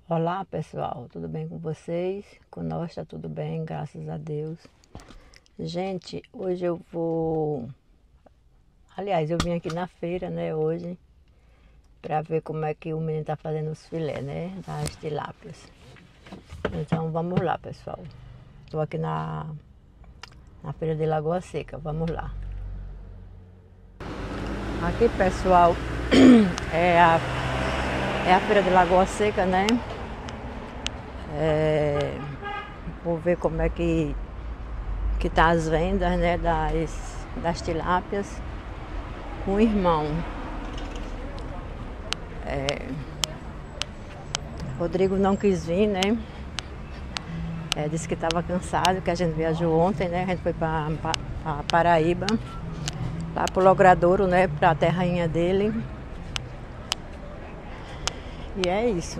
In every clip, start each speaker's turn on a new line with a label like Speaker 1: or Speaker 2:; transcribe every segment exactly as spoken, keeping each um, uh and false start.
Speaker 1: Olá pessoal, tudo bem com vocês? Com nós está tudo bem, graças a Deus. Gente, hoje eu vou... Aliás, eu vim aqui na feira, né, hoje, para ver como é que o menino tá fazendo os filés, né, das tilápias. Então vamos lá, pessoal. Estou aqui na, na feira de Lagoa Seca, vamos lá. Aqui, pessoal, é a, é a feira de Lagoa Seca, né? É, vou ver como é que que tá as vendas, né, das, das tilápias com o irmão. É, Rodrigo não quis vir, né? É, disse que estava cansado, que a gente viajou ontem, né? A gente foi para Paraíba, lá pro Logradouro, né? Para a terrinha dele. E é isso.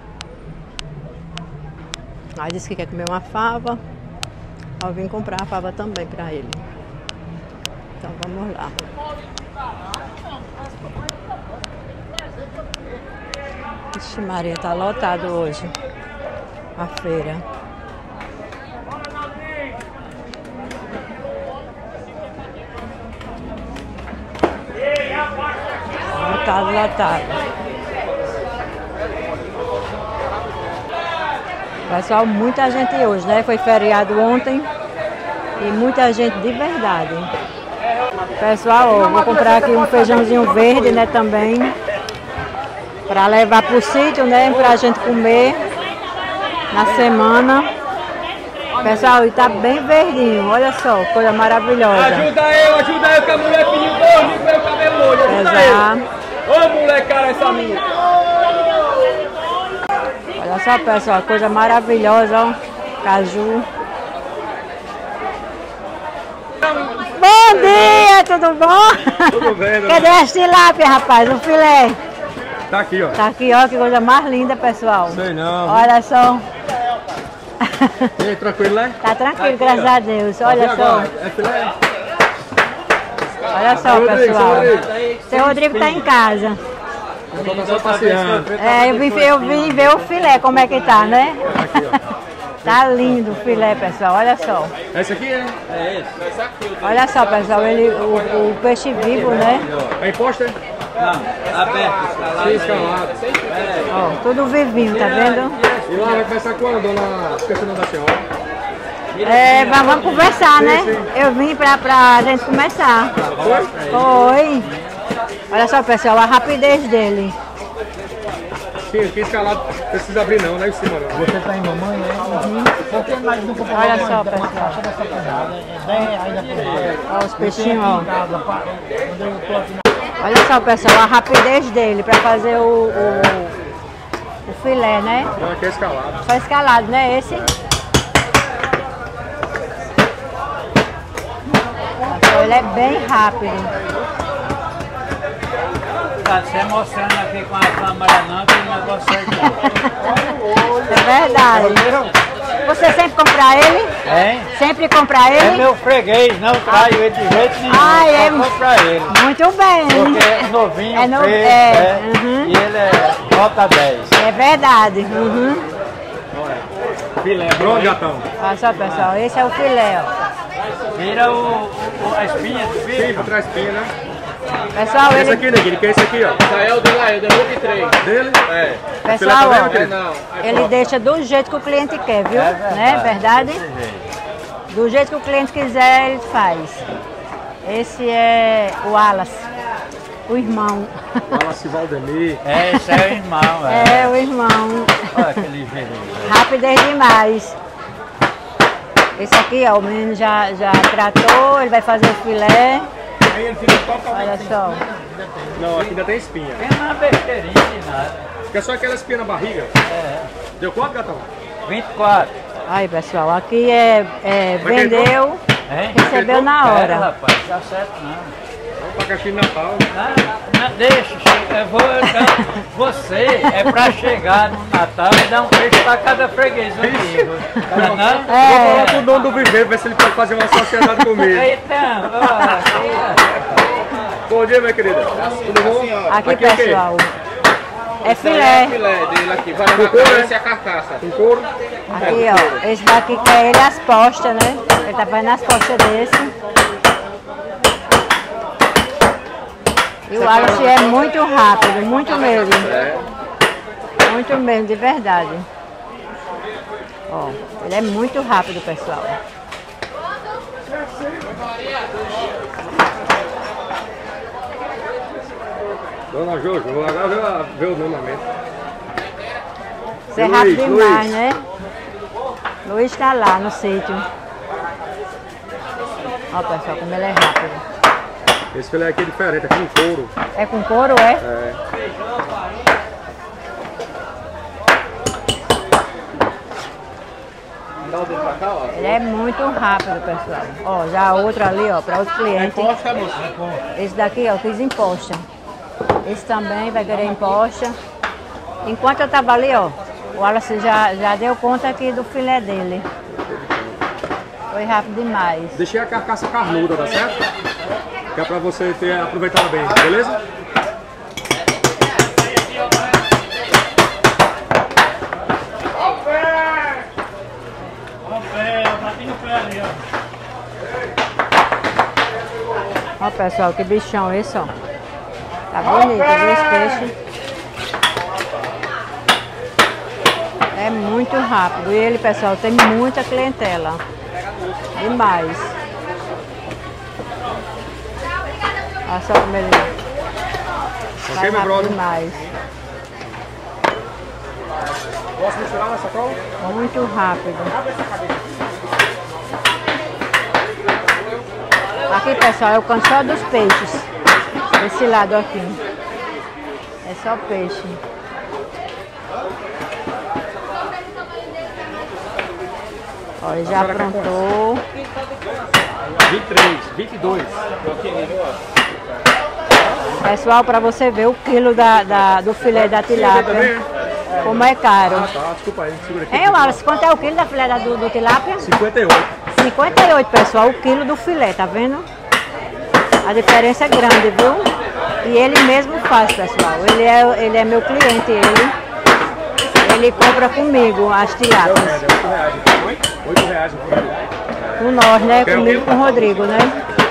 Speaker 1: Aí disse que quer comer uma fava. Eu vim comprar a fava também para ele. Então vamos lá. Ixi, Maria, tá lotado hoje a feira. Lotado, lotado. Pessoal, muita gente hoje, né? Foi feriado ontem e muita gente de verdade. Pessoal, ó, vou comprar aqui um feijãozinho verde, né, também, para levar pro sítio, né, pra gente comer na semana. Pessoal, e tá bem verdinho, olha só, coisa maravilhosa.
Speaker 2: Ajuda eu, ajuda eu, que a mulher pediu dois com meu cabelo olho, ajuda eu. Ô mulher, cara, essa minha.
Speaker 1: Olha só, pessoal, coisa maravilhosa, ó, caju. Bom dia, tudo bom?
Speaker 2: Tudo bem, dona?
Speaker 1: Cadê as tilápias, rapaz, o filé?
Speaker 2: Tá aqui, ó.
Speaker 1: Tá aqui, ó, que coisa mais linda, pessoal.
Speaker 2: Sei não.
Speaker 1: Olha só.
Speaker 2: E aí, tranquilo, né?
Speaker 1: Tá tranquilo,
Speaker 2: Tá aqui,
Speaker 1: graças
Speaker 2: ó.
Speaker 1: a Deus. Olha
Speaker 2: Tá
Speaker 1: só.
Speaker 2: agora? É filé?
Speaker 1: Olha só,
Speaker 2: Rodrigo,
Speaker 1: pessoal.
Speaker 2: seu Rodrigo.
Speaker 1: Seu Rodrigo tá em casa.
Speaker 2: Eu tô só passeando.
Speaker 1: É, eu vim, eu vim ver o filé, como é que tá, né?
Speaker 2: Aqui, ó.
Speaker 1: Tá lindo o filé, pessoal, olha só.
Speaker 2: Esse aqui é? É esse.
Speaker 1: Olha só, pessoal, ele, o, o peixe vivo, né?
Speaker 2: É imposto, é?
Speaker 3: Não, aberto, escalado.
Speaker 2: Sim, escalado.
Speaker 1: Ó, tudo vivinho, tá vendo?
Speaker 2: E lá vai começar quando, dona? Esqueci o nome da senhora.
Speaker 1: É, mas vamos conversar, né? Eu vim pra, pra gente começar.
Speaker 2: Foi?
Speaker 1: Foi. Olha só, pessoal, a rapidez dele.
Speaker 2: Sim, aqui escalado. Não precisa abrir não, lá em cima não.
Speaker 3: Você tá em mamãe, né? Uhum. Por que nós não compramos
Speaker 1: Olha
Speaker 3: mamãe?
Speaker 1: só,
Speaker 3: Uma
Speaker 1: pessoal.
Speaker 3: caixa dessa pesada, é dez ainda por mês.
Speaker 1: Olha os peixinhos, ó.
Speaker 3: Quando eu tô aqui na...
Speaker 1: Olha só, pessoal, a rapidez dele pra fazer o, o, o filé, né?
Speaker 2: Não, aqui é escalado.
Speaker 1: Só escalado, né? Esse. Então, ele é bem rápido.
Speaker 3: Tá se mostrando aqui com a câmera não, que o negócio é
Speaker 1: É verdade. Você sempre compra ele?
Speaker 3: Hein?
Speaker 1: Sempre compra
Speaker 3: É
Speaker 1: ele?
Speaker 3: meu freguês, não traio ele de jeito nenhum.
Speaker 1: Ah, é?
Speaker 3: Só comprar ele.
Speaker 1: Muito bem.
Speaker 3: Porque é novinho,
Speaker 1: É no-
Speaker 3: feio,
Speaker 1: é,
Speaker 3: é,
Speaker 1: uhum.
Speaker 3: e ele é nota dez.
Speaker 1: É verdade. Uhum.
Speaker 2: Filé. Pronto, gatão.
Speaker 1: Olha só, pessoal, esse é o filé, ó.
Speaker 3: Tira o, o- a espinha do
Speaker 2: Sim,
Speaker 3: filho.
Speaker 2: pra trás espinha, né?
Speaker 1: Pessoal,
Speaker 2: Esse
Speaker 1: ele,
Speaker 2: aqui, neguinho, que é esse aqui, ó.
Speaker 4: Isso aí é o dele aí, o da Hulk três.
Speaker 2: Dele?
Speaker 4: É.
Speaker 1: pessoal,
Speaker 2: Filé também,
Speaker 1: ó,
Speaker 2: meu querido?
Speaker 4: Não.
Speaker 1: ele deixa do jeito que o cliente quer, viu?
Speaker 3: É verdade.
Speaker 1: Né? Verdade?
Speaker 3: Desse jeito.
Speaker 1: Do jeito que o cliente quiser, ele faz. Esse é o Wallace, o irmão.
Speaker 2: Wallace Valdemir.
Speaker 3: É, esse é o irmão, é.
Speaker 1: É, o irmão.
Speaker 3: Olha aquele jeito.
Speaker 1: Rapidez demais. Esse aqui, ó, o menino já, já tratou, ele vai fazer o filé.
Speaker 2: Aí ele fica totalmente.
Speaker 1: Olha só.
Speaker 2: Não, aqui ainda tem espinha.
Speaker 3: Tem uma besteirinha de nada.
Speaker 2: Fica só aquela espinha na barriga.
Speaker 3: É.
Speaker 2: Deu quanto, gatão?
Speaker 3: vinte e quatro.
Speaker 1: Aí, pessoal, aqui é, é
Speaker 2: Mas quem
Speaker 1: vendeu,
Speaker 3: Hein?
Speaker 1: recebeu na
Speaker 3: Pera,
Speaker 1: hora.
Speaker 3: rapaz, dá certo não.
Speaker 2: Vamos pra caixinha de Natal.
Speaker 3: Não, não deixa, che- eu vou, eu- você é pra chegar no Natal e dar um peixe pra cada freguês amigo. Não, não?
Speaker 2: Vou
Speaker 1: É,
Speaker 2: falar com o dono do viveiro, ver se ele pode fazer uma sociedade comigo.
Speaker 3: Então, ó, aqui,
Speaker 2: Bom dia, minha querida. Tudo bom?
Speaker 1: aqui,
Speaker 2: Aqui é quem?
Speaker 1: pessoal, É filé.
Speaker 2: É filé dele aqui. Vai levar pra esse é a carcaça. Com couro?
Speaker 1: Aqui, ó. Esse daqui que é ele as postas, né? Ele tá fazendo as postas desse. E o Wallace é muito rápido, muito mesmo. Muito mesmo, de verdade. Ó, ele é muito rápido, pessoal.
Speaker 2: Dona Jojo, vou agora ver o nome.
Speaker 1: Você é rápido demais, né? Luiz está lá no sítio. Ó, pessoal, como ele é rápido.
Speaker 2: Esse filé aqui é diferente, é com couro.
Speaker 1: É com couro, é?
Speaker 2: É. Dá o dedo pra cá, ó.
Speaker 1: Ele é muito rápido, pessoal. Ó, já outro ali, ó, para outro cliente.
Speaker 2: Imposta, moça?
Speaker 1: Esse daqui, ó, quis imposta. Esse também vai querer imposta. Enquanto eu tava ali, ó, o Wallace já, já deu conta aqui do filé dele. Foi rápido demais.
Speaker 2: Deixei a carcaça carnuda, tá certo? Que é pra você ter aproveitado bem, beleza?
Speaker 1: Ó, pessoal, que bichão esse, ó. Tá bonito, viu esse peixe? É muito rápido. E ele, pessoal, tem muita clientela. Demais. Olha só como ele vai rápido demais.
Speaker 2: Posso misturar nessa cola?
Speaker 1: Muito rápido. Aqui, pessoal, é o canto só dos peixes. Esse lado aqui. É só peixe. Ó, ele já aprontou.
Speaker 2: vinte e três, vinte e dois.
Speaker 1: Pessoal, para você ver o quilo da, da, do filé da tilápia, como é caro.
Speaker 2: Ah, tá, desculpa aí, segura aqui.
Speaker 1: Hein, Wallace, quanto é o quilo da filé da, do, do tilápia?
Speaker 2: cinquenta e oito.
Speaker 1: cinquenta e oito, pessoal, o quilo do filé, tá vendo? A diferença é grande, viu? E ele mesmo faz, pessoal. Ele é, ele é meu cliente, ele. Ele compra comigo as tilápias.
Speaker 2: oito reais.
Speaker 1: Com nós, né? Comigo e com o Rodrigo, né?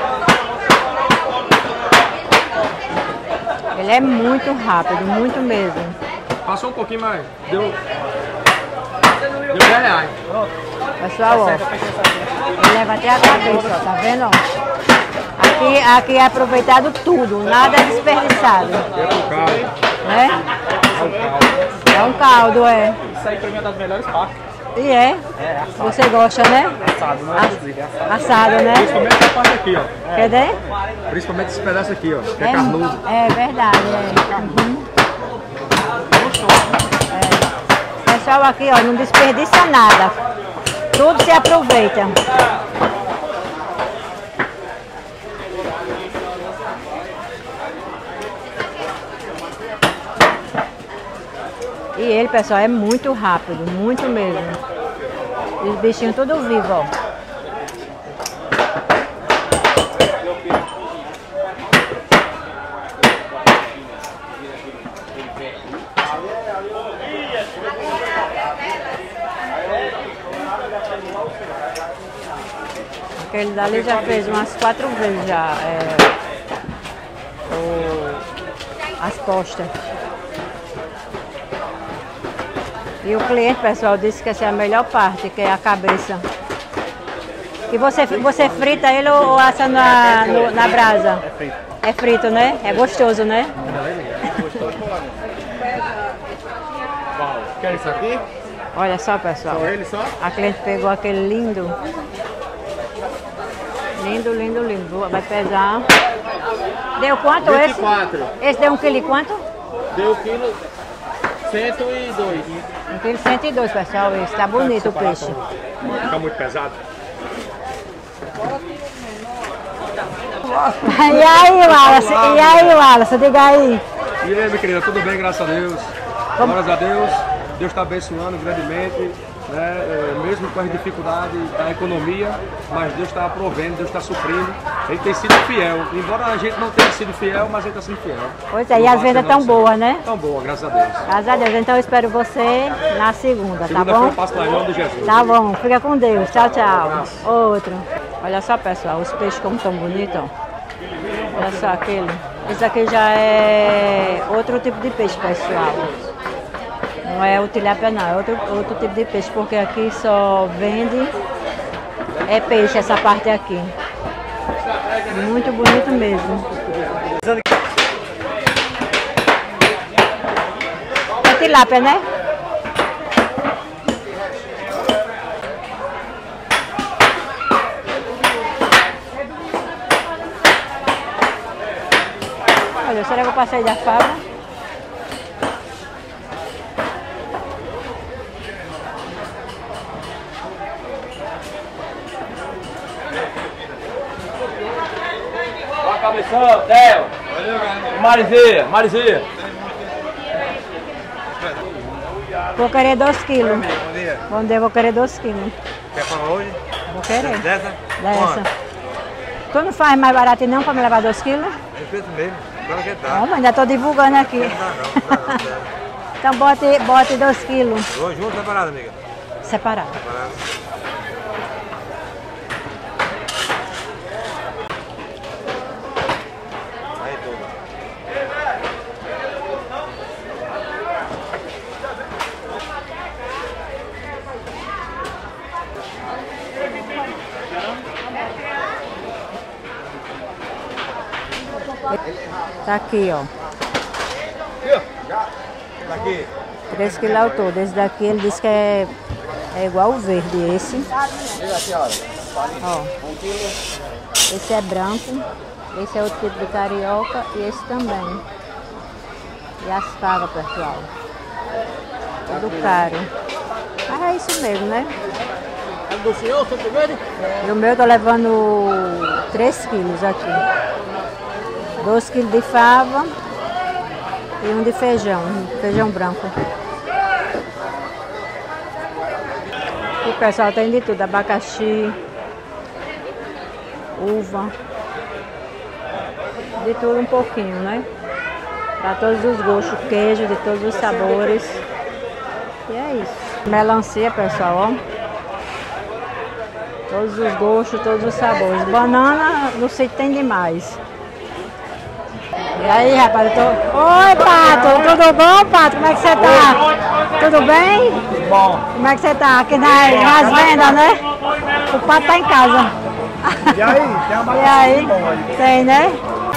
Speaker 1: Ele é muito rápido, muito mesmo.
Speaker 2: Passou um pouquinho mais. Deu. Deu dez reais.
Speaker 1: Pessoal, ó. Ele leva até a cabeça, ó. Tá vendo, ó? Aqui, aqui é aproveitado tudo, nada é desperdiçado.
Speaker 2: É um caldo.
Speaker 1: Né?
Speaker 2: É um caldo.
Speaker 1: É um caldo, é.
Speaker 2: Isso aí pra mim é das melhores partes.
Speaker 1: E é?
Speaker 2: É, assado.
Speaker 1: Você gosta, né?
Speaker 2: Assado, não é cozido, é assado.
Speaker 1: Assado, né?
Speaker 2: Principalmente essa parte aqui, ó.
Speaker 1: Quer ver?
Speaker 2: Principalmente esse pedaço aqui, ó. Que é, é carnudo.
Speaker 1: É verdade, é. Uhum. É. Pessoal aqui, ó, não desperdiça nada. Tudo se aproveita. E ele, pessoal, é muito rápido, muito mesmo. E os bichinhos tudo vivo, ó. Aquele dali já fez umas quatro vezes já é, o, as costas. E o cliente, pessoal, disse que essa é a melhor parte, que é a cabeça. E você, você frita ele ou assa na, no, na brasa?
Speaker 2: É frito.
Speaker 1: É frito, né? É gostoso, né?
Speaker 2: Quer isso aqui?
Speaker 1: Olha só, pessoal.
Speaker 2: Só ele só?
Speaker 1: A cliente pegou aquele lindo. Lindo, lindo, lindo. Vai pesar. Deu quanto
Speaker 2: vinte e
Speaker 1: esse?
Speaker 2: quatro.
Speaker 1: Esse deu um quilo e quanto?
Speaker 2: Deu quilo cento e dois.
Speaker 1: Um quilo e cento e dois, pessoal. Esse tá bonito o peixe.
Speaker 2: Fica muito pesado.
Speaker 1: E aí, Wallace? E aí, Wallace? Diga aí.
Speaker 2: E aí, minha querida, tudo bem, graças a Deus. Glórias a Deus.
Speaker 4: Deus está abençoando grandemente, né? É, mesmo com as dificuldades da economia, mas Deus está provendo, Deus está suprindo. Ele tem sido fiel, embora a gente não tenha sido fiel, mas ele está sendo fiel.
Speaker 1: Pois é, e as vendas tão boas, né?
Speaker 4: Tão boa, graças a Deus.
Speaker 1: Graças a Deus. Então eu espero você na segunda,
Speaker 4: segunda
Speaker 1: tá bom?
Speaker 4: Eu passo lá em nome de Jesus.
Speaker 1: Tá bom, fica com Deus. Tchau, tchau. Outro. Olha só, pessoal, os peixes como tão bonitos, ó. Olha só aquele. Esse aqui já é outro tipo de peixe, pessoal. Não é o tilápia não, é outro, outro tipo de peixe, porque aqui só vende é peixe essa parte aqui. Muito bonito mesmo. É tilápia, né? Olha, será que eu passei da fava?
Speaker 2: Cabeção, Theo. Marizia, Marizia.
Speaker 1: Vou querer dois quilos.
Speaker 5: Bom dia.
Speaker 1: Bom dia, vou querer dois quilos.
Speaker 5: Quer falar hoje?
Speaker 1: Vou querer.
Speaker 5: Dessa?
Speaker 1: Dessa. Tu não faz mais barato não para me levar dois quilos?
Speaker 5: É feito mesmo. Claro que tá.
Speaker 1: Não, mas ainda estou divulgando aqui.
Speaker 5: Não dá não, não dá não.
Speaker 1: Então bote, bote dois quilos.
Speaker 5: Vou junto, separado, amiga.
Speaker 1: Separado.
Speaker 5: Separado. Aí tudo.
Speaker 1: Tá aqui, ó.
Speaker 5: Tá aqui.
Speaker 1: três quilos ao todo. Esse daqui ele disse que é, é igual o verde, esse. Ó. Esse é branco. Esse é outro tipo de carioca e esse também. E as favas, pessoal. Tudo caro. Mas é isso mesmo, né?
Speaker 2: É do senhor, seu primeiro?
Speaker 1: E o meu eu tô levando três quilos aqui. dois quilos de fava e um de feijão, feijão branco. O pessoal tem de tudo, abacaxi, uva, de tudo um pouquinho, né? Para todos os gostos, queijo de todos os sabores. E é isso. Melancia, pessoal, ó. Todos os gostos, todos os sabores. Banana, não sei, tem demais. E aí, rapaz, eu tô... Oi, Pato, tudo bom, Pato? Como é que você tá? Tudo bem?
Speaker 2: Tudo bom.
Speaker 1: Como é que você tá? Aqui na, nas vendas, né? O Pato tá em casa.
Speaker 5: E aí? Tem uma
Speaker 1: E aí? Tem, né?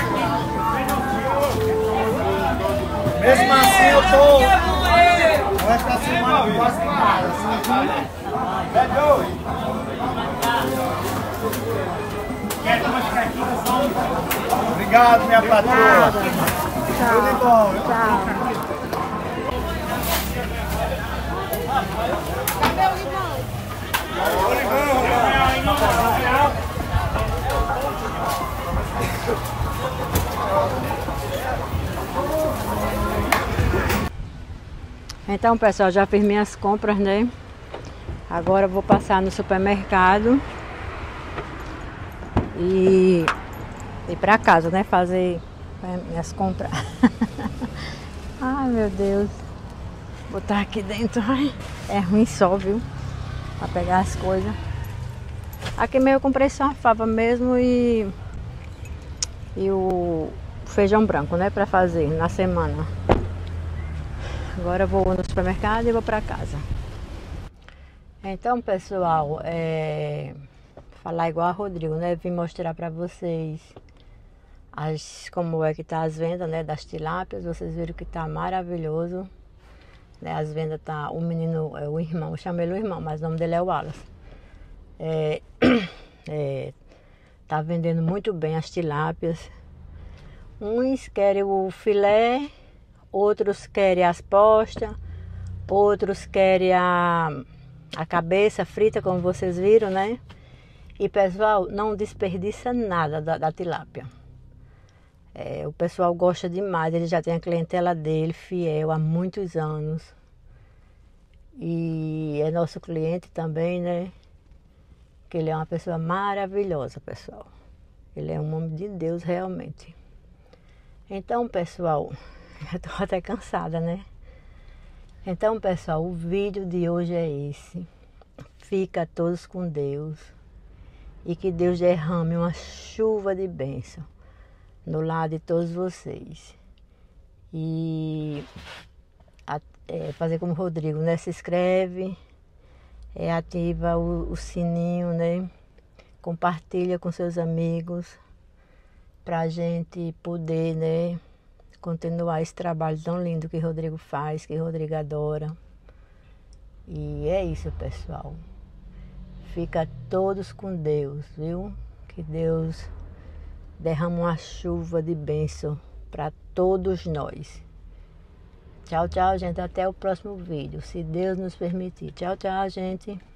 Speaker 5: Mesmo assim eu tô... Esta semana eu gosto de nada. É doido. Obrigado, minha patroa. Tudo de bom.
Speaker 1: Tchau. Então, pessoal, já fiz minhas compras, né? Agora eu vou passar no supermercado e ir para casa, né? Fazer minhas compras. Ai, meu Deus. Botar aqui dentro. Ai, é ruim só, viu? Para pegar as coisas. Aqui mesmo eu comprei só uma fava mesmo e e o feijão branco, né? Para fazer na semana. Agora eu vou no supermercado e vou para casa. Então, pessoal, é... falar igual a Rodrigo, né? Vim mostrar para vocês as... como é que tá as vendas, né? Das tilápias. Vocês viram que tá maravilhoso, né? As vendas tá... O menino, é o irmão, eu chamo ele o irmão, mas o nome dele é o Wallace. É... é... Tá vendendo muito bem as tilápias. Uns querem o filé, outros querem as postas, outros querem a, a cabeça frita, como vocês viram, né? E, pessoal, não desperdiça nada da, da tilápia. É, o pessoal gosta demais, ele já tem a clientela dele, fiel, há muitos anos. E é nosso cliente também, né? Que ele é uma pessoa maravilhosa, pessoal. Ele é um homem de Deus, realmente. Então, pessoal, eu tô até cansada, né? Então, pessoal, o vídeo de hoje é esse. Fica todos com Deus. E que Deus derrame uma chuva de bênção no lar de todos vocês. E a, é, fazer como o Rodrigo, né? Se inscreve, é, ativa o, o sininho, né? Compartilha com seus amigos para a gente poder, né, continuar esse trabalho tão lindo que o Rodrigo faz, que o Rodrigo adora. E é isso, pessoal. Fica todos com Deus, viu? Que Deus derrama uma chuva de bênção para todos nós. Tchau, tchau, gente. Até o próximo vídeo, se Deus nos permitir. Tchau, tchau, gente.